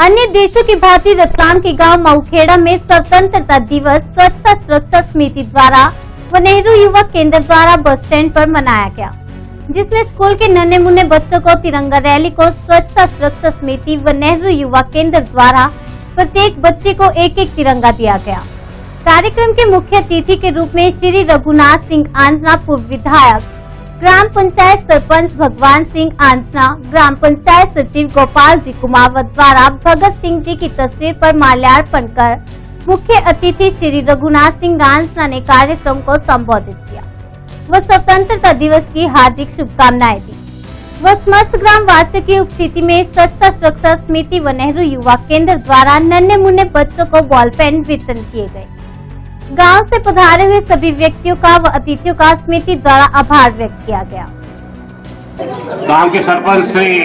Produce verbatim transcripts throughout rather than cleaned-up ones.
अन्य देशों की भांति रतलाम के गांव मऊखेड़ा में स्वतंत्रता दिवस स्वच्छता सुरक्षा समिति द्वारा व नेहरू युवा केंद्र द्वारा बस स्टैंड पर मनाया गया, जिसमें स्कूल के नन्हे मुन्ने बच्चों को तिरंगा रैली को स्वच्छता सुरक्षा समिति व नेहरू युवा केंद्र द्वारा प्रत्येक बच्चे को एक एक तिरंगा दिया गया। कार्यक्रम के मुख्य अतिथि के रूप में श्री रघुनाथ सिंह आंजना, पूर्व विधायक, ग्राम पंचायत सरपंच भगवान सिंह आंजना, ग्राम पंचायत सचिव गोपाल जी कुमावत द्वारा भगत सिंह जी की तस्वीर पर माल्यार्पण कर मुख्य अतिथि श्री रघुनाथ सिंह आंजना ने कार्यक्रम को संबोधित किया व स्वतंत्रता दिवस की हार्दिक शुभकामनाएं दी। व समस्त ग्राम वासियों की उपस्थिति में स्वच्छता सुरक्षा समिति व नेहरू युवा केंद्र द्वारा नन्हे मुन्ने बच्चों को बॉल पेन वितरण किए गए। गांव से पधारे हुए सभी व्यक्तियों का व अतिथियों का समिति द्वारा आभार व्यक्त किया गया। गांव के सरपंच श्री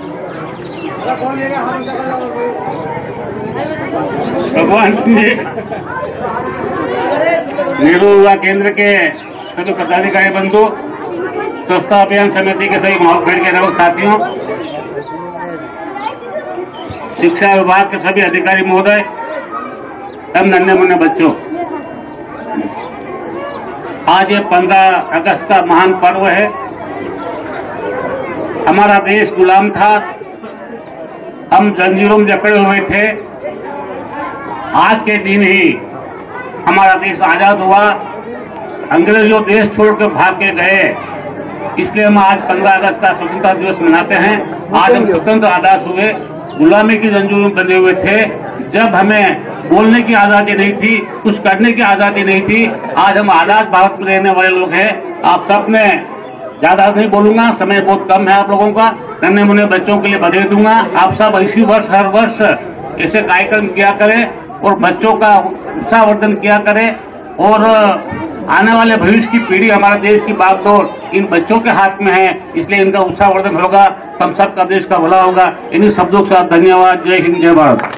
भगवान सिंह, नेहरू युवा केंद्र के सभी पदाधिकारी बंधु, स्वच्छता अभियान समिति के सभी मऊखेड़ के नवक साथियों, शिक्षा विभाग के सभी अधिकारी महोदय एवं नन्हे मुन्ने बच्चों, आज ये पंद्रह अगस्त का महान पर्व है। हमारा देश गुलाम था, हम जंजीरों में जकड़े हुए थे। आज के दिन ही हमारा देश आजाद हुआ। अंग्रेज जो देश छोड़कर भाग के गए, इसलिए हम आज पंद्रह अगस्त का स्वतंत्रता दिवस मनाते हैं। आज हम स्वतंत्र आजाद हुए, गुलामी की जंजीरों में बंधे हुए थे। जब हमें बोलने की आजादी नहीं थी, कुछ करने की आजादी नहीं थी। आज हम आजाद भारत में रहने वाले लोग हैं। आप सब ने ज्यादा नहीं बोलूंगा, समय बहुत कम है आप लोगों का। नन्हे मुन्ने बच्चों के लिए बधाई दूंगा। आप सब इसी वर्ष हर वर्ष ऐसे कार्यक्रम किया करें और बच्चों का उत्साहवर्धन किया करें। और आने वाले भविष्य की पीढ़ी, हमारे देश की बागडोर इन बच्चों के हाथ में है, इसलिए इनका उत्साहवर्धन होगा, हम सबका देश का भला होगा। इन्हीं शब्दों के साथ धन्यवाद। जय हिंद, जय भारत।